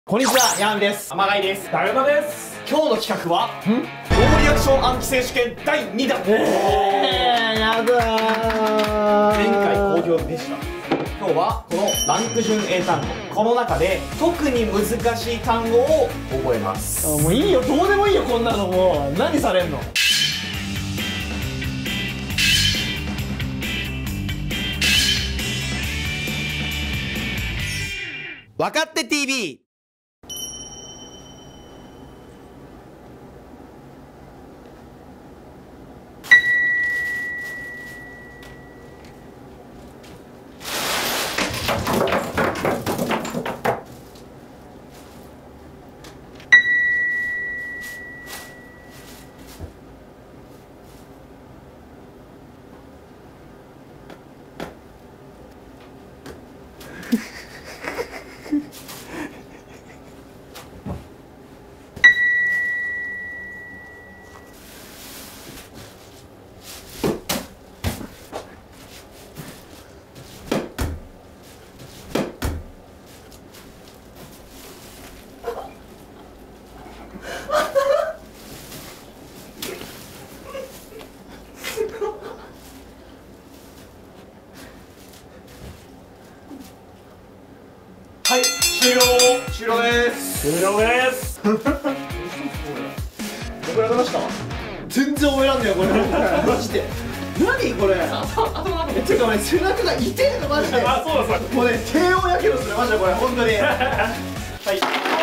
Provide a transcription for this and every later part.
こんにちは、ヤンです。 甘貝です。 だるまです。 今日の企画はノーリアクション暗記選手権第2弾。 やだー。 前回好評でした。今日はこのランク順英単語、この中で特に難しい単語を覚えます。 もういいよ、どうでもいいよ、こんなの。もう何されんの。 わかって TV。はい、終了です。 終了です。 覚えられました？全然覚えらんねえよこれ。マジで。何これ。てか背中が痛えのマジで。 あ、そうだそうだ。 もうね、低温やけどするマジでこれ本当に。はい。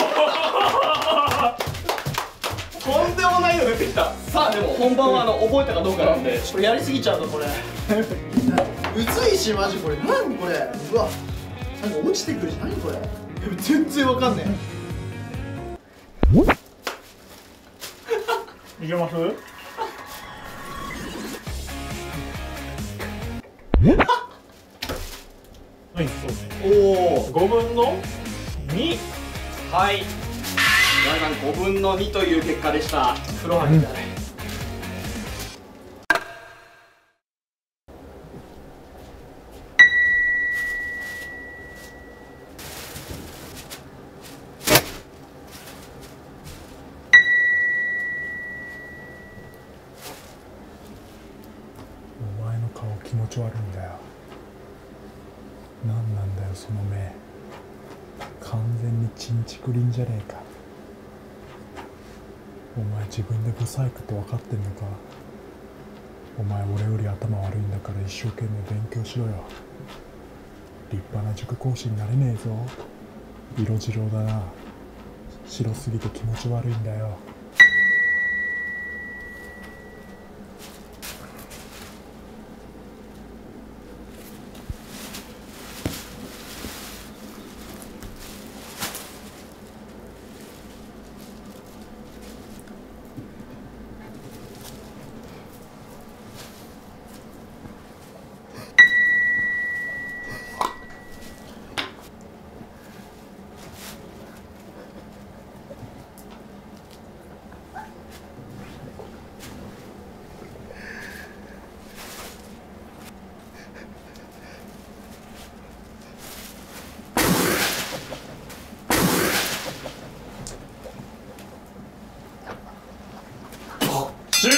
とんでもないの出てきた。さあでも本番は覚えたかどうかなんで、これやりすぎちゃうとこれ。うついしマジこれ。何これ。うわ。なんか落ちてくるじゃん。何これ。全然わかんねえ。いけます？はい、そうね。 おお。 5分の2。 はい。皆さん5分の2という結果でした。風呂入りだね。 お前の顔気持ち悪いんだよ。何なんだよその目。完全にチンチクリンじゃねえか。お前自分でブサイクって分かってんのか。お前俺より頭悪いんだから一生懸命勉強しろよ。立派な塾講師になれねえぞ。色白だな。白すぎて気持ち悪いんだよ。 終了。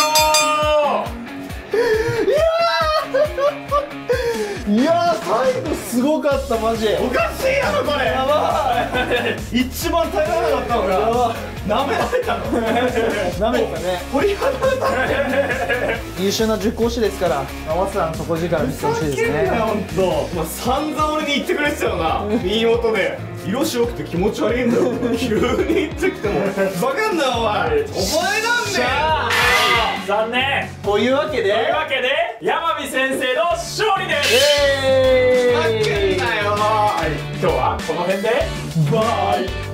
いやー、最後すごかったマジ。 おかしいやろこれ。やばい。一番耐えられなかったのが舐められたの。 なめたね。 鳥肌立って。 優秀な塾講師ですから、まずは底力見せてほしいですね。 本当。まあ散々俺に言ってくれてたよな。い音で色白くて気持ち悪いんだよ。急に言ってきてもバカんだお前。お前なんね残念。 というわけで、 山美先生の勝利です。 ふざけんなよ。 今日はこの辺でバイ。